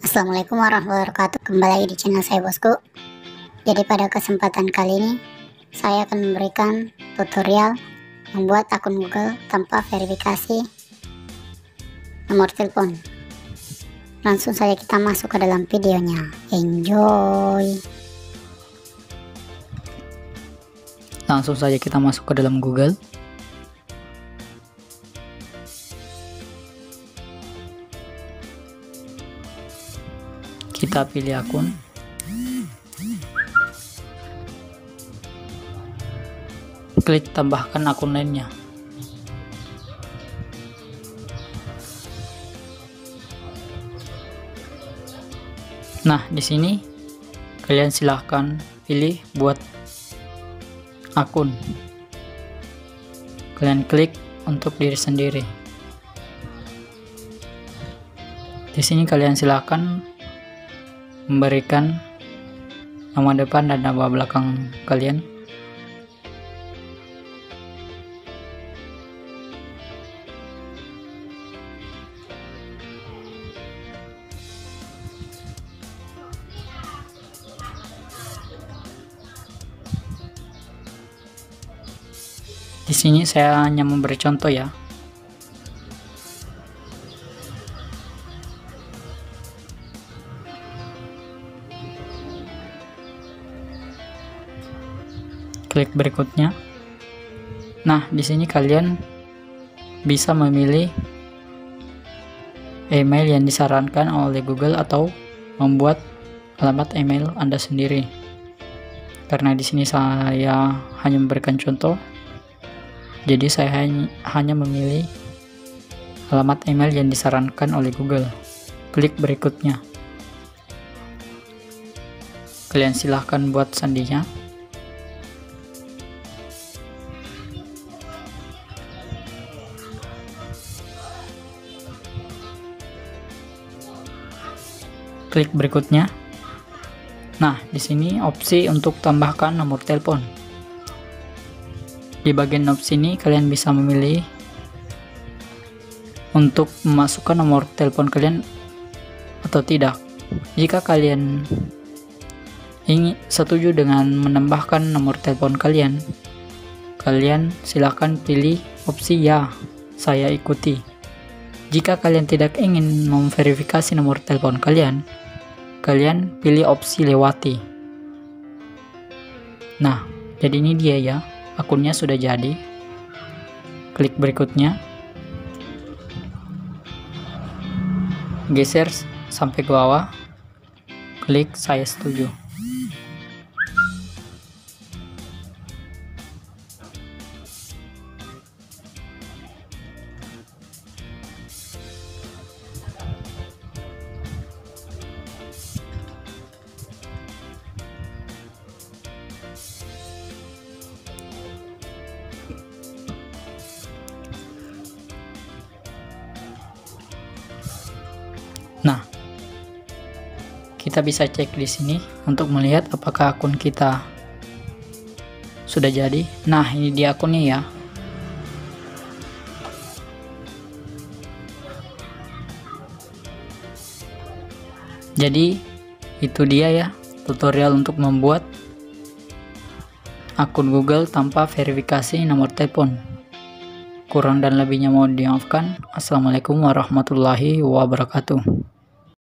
Assalamualaikum warahmatullahi wabarakatuh. Kembali lagi di channel saya, bosku. Jadi pada kesempatan kali ini saya akan memberikan tutorial membuat akun Google tanpa verifikasi nomor telepon. Langsung saja kita masuk ke dalam videonya. Enjoy. Langsung saja kita masuk ke dalam Google. Kita pilih akun. Klik tambahkan akun lainnya. Nah, di sini kalian silahkan pilih buat akun. Kalian klik untuk diri sendiri. Di sini kalian silahkan memberikan nama depan dan nama belakang kalian. Di sini saya hanya memberi contoh ya. Klik berikutnya. Nah, di sini kalian bisa memilih email yang disarankan oleh Google atau membuat alamat email Anda sendiri. Karena di sini saya hanya memberikan contoh, jadi saya hanya memilih alamat email yang disarankan oleh Google. Klik berikutnya. Kalian silahkan buat sandinya. Klik berikutnya. Nah, di sini opsi untuk tambahkan nomor telepon. Di bagian opsi ini kalian bisa memilih untuk memasukkan nomor telepon kalian atau tidak. Jika kalian ingin setuju dengan menambahkan nomor telepon kalian, kalian silahkan pilih opsi ya, saya ikuti. Jika kalian tidak ingin memverifikasi nomor telepon kalian, kalian pilih opsi lewati. Nah, jadi ini dia ya, akunnya sudah jadi. Klik berikutnya. Geser sampai ke bawah. Klik saya setuju. Nah, kita bisa cek di sini untuk melihat apakah akun kita sudah jadi. Nah, ini dia akunnya ya. Jadi, itu dia ya tutorial untuk membuat akun Google tanpa verifikasi nomor telepon. Kurang dan lebihnya mohon dimaafkan. Assalamualaikum warahmatullahi wabarakatuh.